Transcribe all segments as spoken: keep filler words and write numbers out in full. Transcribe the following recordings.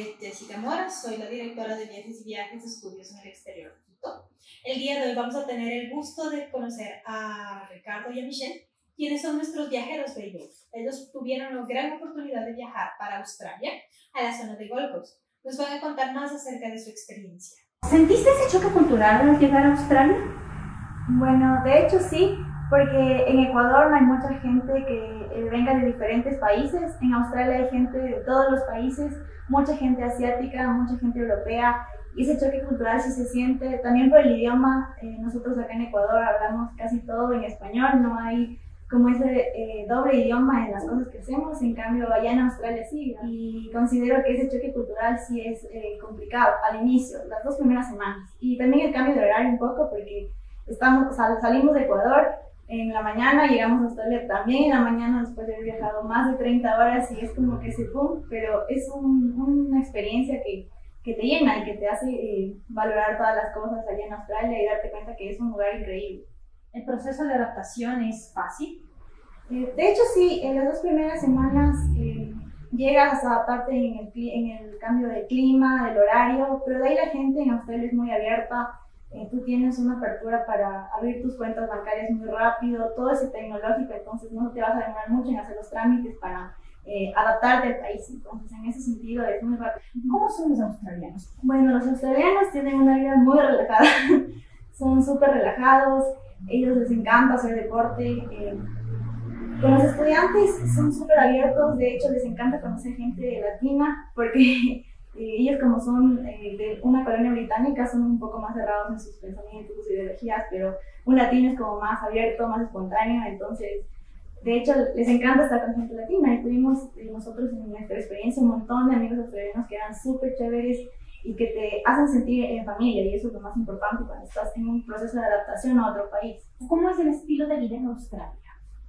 nombre es Jessica Mora, soy la directora de Viajes y Viajes de Estudios en el Exterior. El día de hoy vamos a tener el gusto de conocer a Ricardo y a Michelle, quienes son nuestros viajeros de hoy. Ellos tuvieron la gran oportunidad de viajar para Australia, a la zona de Gold Coast. Nos van a contar más acerca de su experiencia. ¿Sentiste ese choque cultural al llegar a Australia? Bueno, de hecho sí, porque en Ecuador no hay mucha gente que eh, venga de diferentes países. En Australia hay gente de todos los países, mucha gente asiática, mucha gente europea, y ese choque cultural sí se siente. También por el idioma, eh, nosotros acá en Ecuador hablamos casi todo en español, no hay como ese eh, doble idioma en las cosas que hacemos. En cambio allá en Australia sí, y considero que ese choque cultural sí es eh, complicado al inicio, las dos primeras semanas, y también el cambio de horario un poco, porque estamos, sal, salimos de Ecuador en la mañana, llegamos a Australia también en la mañana después de haber viajado más de treinta horas, y es como que ese boom, pero es un, una experiencia que, que te llena y que te hace eh, valorar todas las cosas allá en Australia y darte cuenta que es un lugar increíble. ¿El proceso de adaptación es fácil? Eh, de hecho sí, en las dos primeras semanas eh, llegas a adaptarte en el, en el cambio de clima, del horario, pero de ahí la gente en Australia es muy abierta. Eh, tú tienes una apertura para abrir tus cuentas bancarias muy rápido, todo es tecnológico, entonces no te vas a demorar mucho en hacer los trámites para eh, adaptarte al país. Entonces en ese sentido es muy rápido. ¿Cómo son los australianos? Bueno, los australianos tienen una vida muy relajada, son súper relajados, ellos les encanta hacer deporte. Eh, con los estudiantes son súper abiertos, de hecho les encanta conocer gente latina, porque Eh, ellos como son eh, de una colonia británica son un poco más cerrados en sus pensamientos, sus ideologías, pero un latino es como más abierto, más espontáneo, entonces de hecho les encanta estar con gente latina, y tuvimos eh, nosotros en nuestra experiencia un montón de amigos australianos que eran súper chéveres y que te hacen sentir en familia, y eso es lo más importante cuando estás en un proceso de adaptación a otro país. ¿Cómo es el estilo de vida en Australia?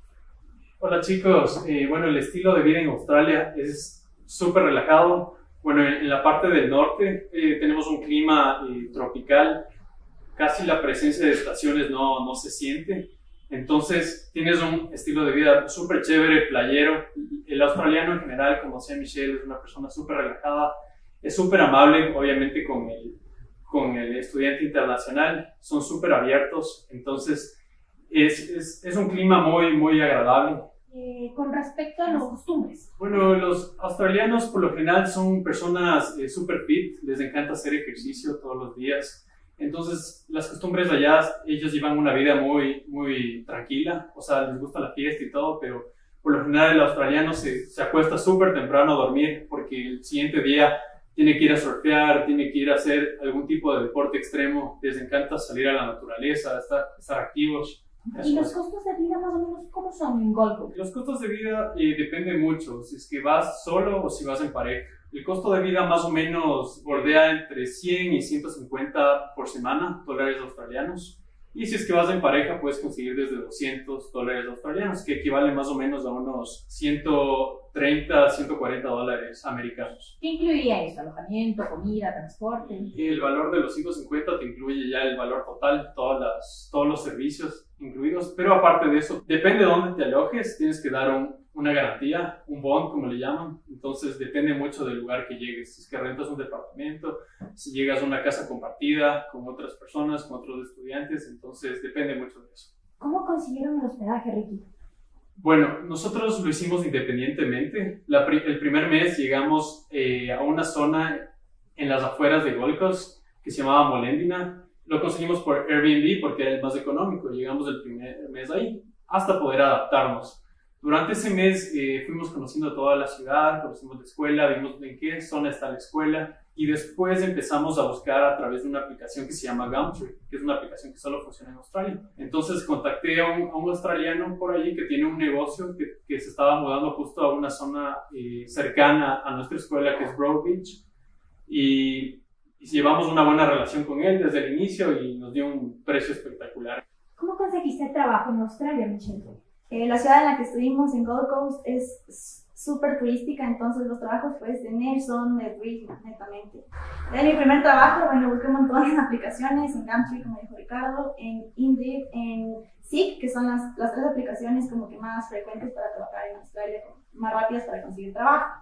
Hola chicos, eh, bueno, el estilo de vida en Australia es súper relajado. Bueno, en la parte del norte eh, tenemos un clima eh, tropical, casi la presencia de estaciones no, no se siente, entonces tienes un estilo de vida súper chévere, playero. El australiano en general, como decía Michelle, es una persona súper relajada, es súper amable, obviamente con el, con el estudiante internacional, son súper abiertos, entonces es, es, es un clima muy, muy agradable. Eh, con respecto a las costumbres. Bueno, los australianos por lo general son personas eh, super fit, les encanta hacer ejercicio todos los días. Entonces, las costumbres de allá, ellos llevan una vida muy, muy tranquila, o sea, les gusta la fiesta y todo, pero por lo general el australiano se, se acuesta súper temprano a dormir porque el siguiente día tiene que ir a surfear, tiene que ir a hacer algún tipo de deporte extremo, les encanta salir a la naturaleza, estar, estar activos. ¿Y los costos de vida más o menos cómo son en Gold Coast? Los costos de vida eh, dependen mucho, si es que vas solo o si vas en pareja. El costo de vida más o menos bordea entre cien y ciento cincuenta por semana, dólares australianos. Y si es que vas en pareja puedes conseguir desde doscientos dólares australianos, que equivale más o menos a unos ciento treinta a ciento cuarenta dólares americanos. ¿Qué incluiría eso? ¿Alojamiento, comida, transporte? El valor de los ciento cincuenta te incluye ya el valor total, todas las, todos los servicios incluidos, pero aparte de eso, depende de dónde te alojes, tienes que dar un, una garantía, un bond como le llaman, entonces depende mucho del lugar que llegues, si es que rentas un departamento, si llegas a una casa compartida con otras personas, con otros estudiantes, entonces depende mucho de eso. ¿Cómo consiguieron el hospedaje, Ricky? Bueno, nosotros lo hicimos independientemente. La, el primer mes llegamos eh, a una zona en las afueras de Gold Coast que se llamaba Molendina. Lo conseguimos por Airbnb porque era el más económico. Llegamos el primer mes ahí hasta poder adaptarnos. Durante ese mes eh, fuimos conociendo toda la ciudad, conocimos la escuela, vimos en qué zona está la escuela, y después empezamos a buscar a través de una aplicación que se llama Gumtree, que es una aplicación que solo funciona en Australia. Entonces contacté a un, a un australiano por allí que tiene un negocio que, que se estaba mudando justo a una zona eh, cercana a nuestra escuela, que es Broad Beach, y, y llevamos una buena relación con él desde el inicio y nos dio un precio espectacular. ¿Cómo conseguiste trabajo en Australia, Michelle? Eh, la ciudad en la que estuvimos, en Gold Coast, es súper turística, entonces los trabajos que puedes tener son de turismo, netamente. De mi primer trabajo, bueno, busqué un montón de aplicaciones, en Gumtree, como dijo Ricardo, en Indeed, en Seek, que son las, las tres aplicaciones como que más frecuentes para trabajar en Australia, más rápidas para conseguir trabajo.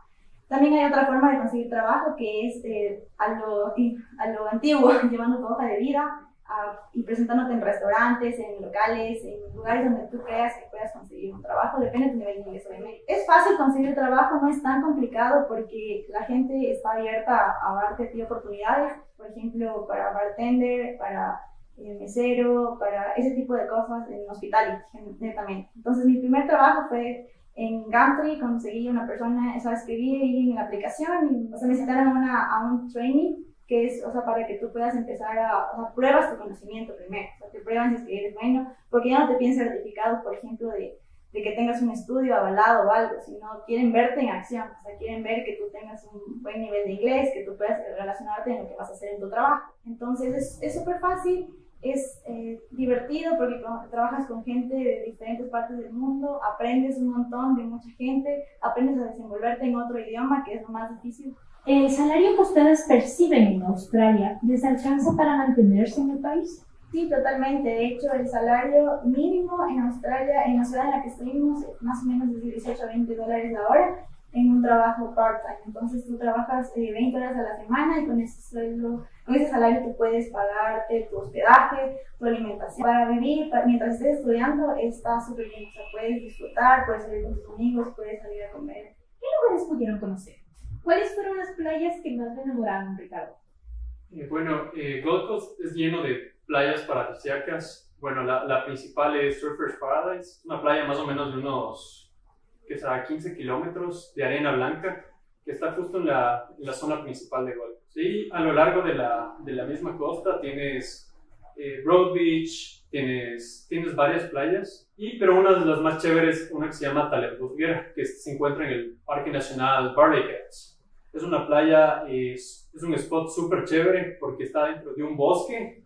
También hay otra forma de conseguir trabajo que es eh, a, lo, a lo antiguo, llevando tu hoja de vida a, y presentándote en restaurantes, en locales, en lugares donde tú creas que puedas conseguir un trabajo, depende de tu nivel de inglés obviamente. Es fácil conseguir trabajo, no es tan complicado porque la gente está abierta a darte a ti oportunidades, por ejemplo, para bartender, para eh, mesero, para ese tipo de cosas en hospitality, netamente. Entonces mi primer trabajo fue en Gumtree, conseguí una persona, o sea, escribí en la aplicación y o sea, me citaron una, a un training que es, o sea, para que tú puedas empezar a, o sea, pruebas tu conocimiento primero, o sea, te prueban si es que eres bueno, porque ya no te piden certificados, por ejemplo, de, de que tengas un estudio avalado o algo, sino quieren verte en acción, o sea, quieren ver que tú tengas un buen nivel de inglés, que tú puedas relacionarte en lo que vas a hacer en tu trabajo. Entonces, es súper fácil. Es eh, divertido porque trabajas con gente de diferentes partes del mundo, aprendes un montón de mucha gente, aprendes a desenvolverte en otro idioma, que es lo más difícil. ¿El salario que ustedes perciben en Australia les alcanza para mantenerse en el país? Sí, totalmente. De hecho, el salario mínimo en Australia, en la ciudad en la que estuvimos, más o menos de dieciocho a veinte dólares la hora en un trabajo part-time. Entonces tú trabajas eh, veinte horas a la semana y con ese sueldo, con ese salario tú puedes pagarte tu hospedaje, tu alimentación. Para vivir, para, mientras estés estudiando, está súper bien. O sea, puedes disfrutar, puedes salir con tus amigos, puedes salir a comer. ¿Qué lugares pudieron conocer? ¿Cuáles fueron las playas que más te enamoraron, Ricardo? Eh, bueno, eh, Gold Coast es lleno de playas paradisíacas. Bueno, la, la principal es Surfers Paradise, una playa más o menos de unos que está a quince kilómetros de arena blanca, que está justo en la, en la zona principal de Gold Coast. Y a lo largo de la, de la misma costa tienes eh, Broad Beach, tienes, tienes varias playas, y, pero una de las más chéveres, una que se llama Talebot, que se encuentra en el Parque Nacional Barley Cats. Es una playa, es, es un spot súper chévere porque está dentro de un bosque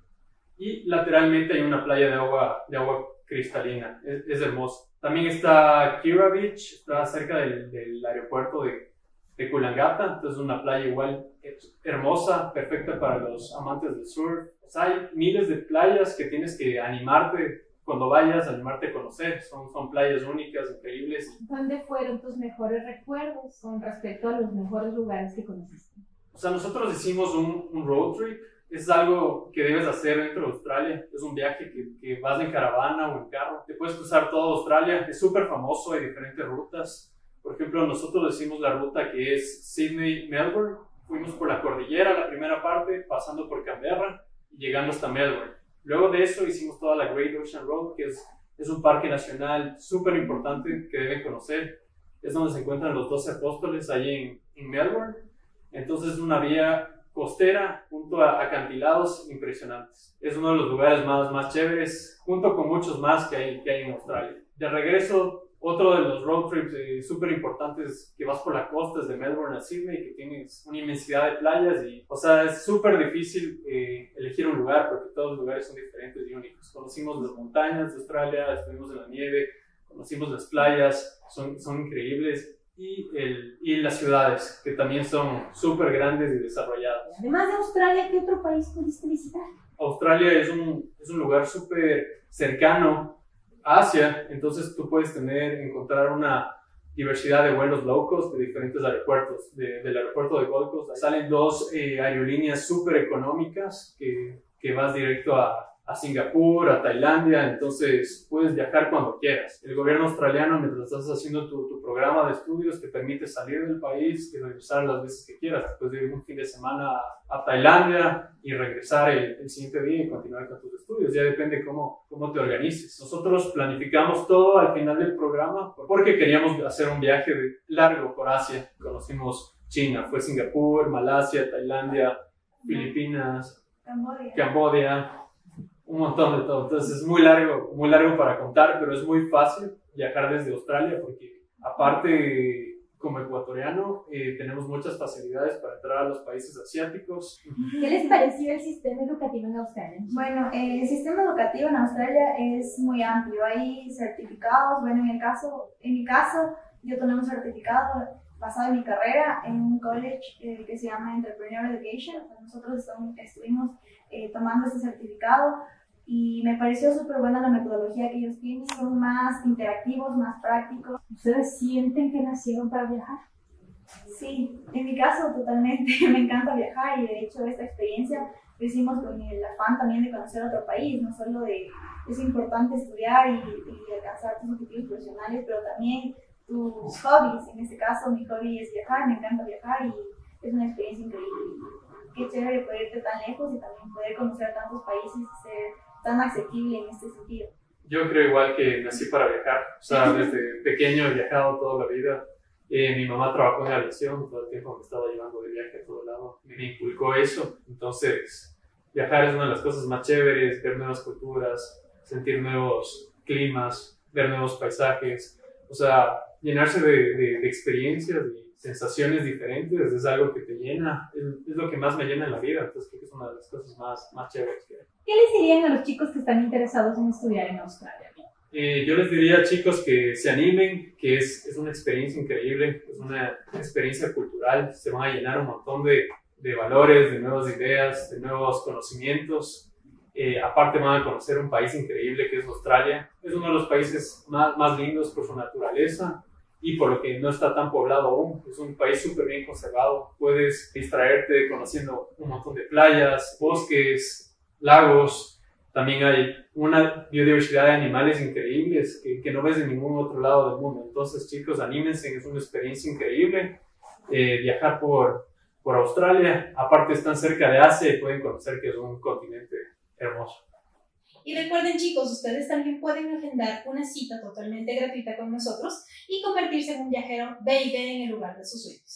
y lateralmente hay una playa de agua, de agua cristalina, es, es hermoso. También está Kira Beach, está cerca del, del aeropuerto de, de Coolangatta, entonces es una playa igual hermosa, perfecta para los amantes del surf. O sea, hay miles de playas que tienes que animarte cuando vayas, animarte a conocer, son, son playas únicas, increíbles. ¿Dónde fueron tus mejores recuerdos con respecto a los mejores lugares que conociste? O sea, nosotros hicimos un, un road trip. Es algo que debes hacer dentro de Australia. Es un viaje que, que vas en caravana o en carro. Te puedes cruzar toda Australia. Es súper famoso, hay diferentes rutas. Por ejemplo, nosotros hicimos la ruta que es Sydney-Melbourne. Fuimos por la cordillera, la primera parte, pasando por Canberra y llegando hasta Melbourne. Luego de eso hicimos toda la Great Ocean Road, que es, es un parque nacional súper importante que deben conocer. Es donde se encuentran los doce apóstoles, ahí en, en Melbourne. Entonces es una vía costera junto a acantilados impresionantes. Es uno de los lugares más, más chéveres, junto con muchos más que hay, que hay en Australia. De regreso, otro de los road trips eh, súper importantes que vas por la costa es de Melbourne a Sydney, que tienes una inmensidad de playas y, o sea, es súper difícil eh, elegir un lugar porque todos los lugares son diferentes y únicos. Conocimos las montañas de Australia, estuvimos en la nieve, conocimos las playas, son, son increíbles. Y, el, y las ciudades, que también son súper grandes y desarrolladas. Además de Australia, ¿qué otro país pudiste visitar? Australia es un, es un lugar súper cercano a Asia, entonces tú puedes tener, encontrar una diversidad de vuelos low cost de diferentes aeropuertos. De, del aeropuerto de Gold Coast salen dos eh, aerolíneas súper económicas que, que vas directo a a Singapur, a Tailandia, entonces puedes viajar cuando quieras. El gobierno australiano, mientras estás haciendo tu, tu programa de estudios, te permite salir del país y regresar las veces que quieras. Puedes ir un fin de semana a, a Tailandia y regresar el, el siguiente día y continuar con tus estudios. Ya depende cómo, cómo te organices. Nosotros planificamos todo al final del programa porque queríamos hacer un viaje largo por Asia. Conocimos China, fue Singapur, Malasia, Tailandia, Filipinas, Camboya. Camboya, un montón de todo. Entonces es muy largo, muy largo para contar, pero es muy fácil viajar desde Australia porque aparte como ecuatoriano eh, tenemos muchas facilidades para entrar a los países asiáticos. ¿Qué les pareció el sistema educativo en Australia? Bueno, eh, el sistema educativo en Australia es muy amplio. Hay certificados. Bueno, en el caso, en mi caso, yo tomé un certificado basado en mi carrera en un college eh, que se llama Entrepreneur Education. Nosotros estamos, estuvimos eh, tomando este certificado y me pareció súper buena la metodología que ellos tienen. Son más interactivos, más prácticos. ¿Ustedes sienten que nacieron para viajar? Sí, en mi caso totalmente, me encanta viajar y de hecho esta experiencia lo hicimos con el afán también de conocer otro país, no solo de, es importante estudiar y, y alcanzar tus objetivos profesionales, pero también tus hobbies. En este caso mi hobby es viajar, me encanta viajar y es una experiencia increíble. Qué chévere poder irte tan lejos y también poder conocer tantos países y ser tan accesible en este sentido. Yo creo igual que nací para viajar, o sea, desde pequeño he viajado toda la vida. Eh, mi mamá trabajó en aviación, todo el tiempo me estaba llevando de viaje a todo lado, me inculcó eso. Entonces, viajar es una de las cosas más chéveres, ver nuevas culturas, sentir nuevos climas, ver nuevos paisajes, o sea, llenarse de, de, de experiencias y sensaciones diferentes es algo que te llena, es, es lo que más me llena en la vida, entonces creo que es una de las cosas más, más chéveres que hay. ¿Qué les dirían a los chicos que están interesados en estudiar en Australia? Eh, yo les diría, chicos, que se animen, que es, es una experiencia increíble, es una experiencia cultural, se van a llenar un montón de, de valores, de nuevas ideas, de nuevos conocimientos. Eh, aparte van a conocer un país increíble que es Australia. Es uno de los países más, más lindos por su naturaleza y por lo que no está tan poblado aún. Es un país súper bien conservado. Puedes distraerte conociendo un montón de playas, bosques, lagos. También hay una biodiversidad de animales increíbles que, que no ves en ningún otro lado del mundo. Entonces, chicos, anímense, es una experiencia increíble eh, viajar por, por Australia. Aparte, están cerca de Asia y pueden conocer que es un continente hermoso. Y recuerden, chicos, ustedes también pueden agendar una cita totalmente gratuita con nosotros y convertirse en un viajero baby en el lugar de sus sueños.